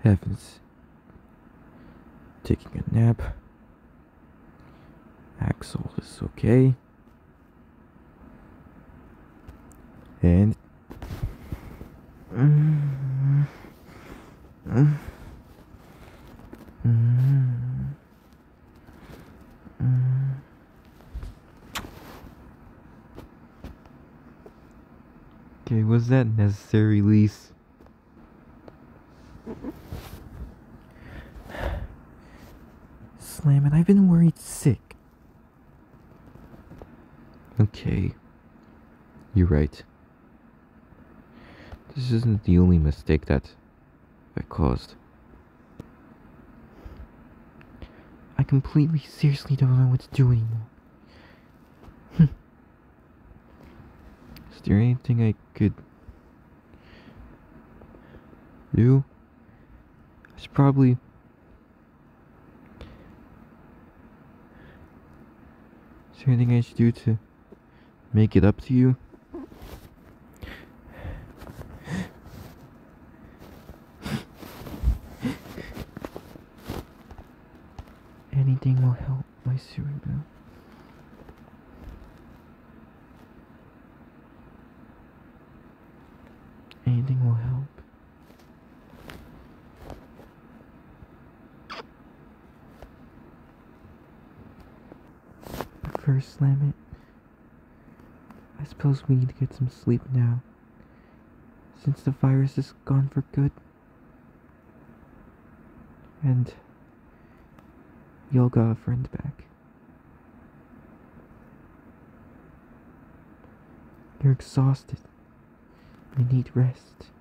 Heavens. Taking a nap. Axol is okay. And okay, was that necessary, Lise? Slam-it, I've been worried sick. Okay. You're right. This isn't the only mistake that I caused. I completely, seriously don't know what to do anymore. Is there anything I could do? I should probably... Is there anything I should do to make it up to you? Anything will help, my cerebral. Anything will help. But first, Slam-it, I suppose we need to get some sleep now, since the virus is gone for good. And y'all got a friend back. You're exhausted. You need rest.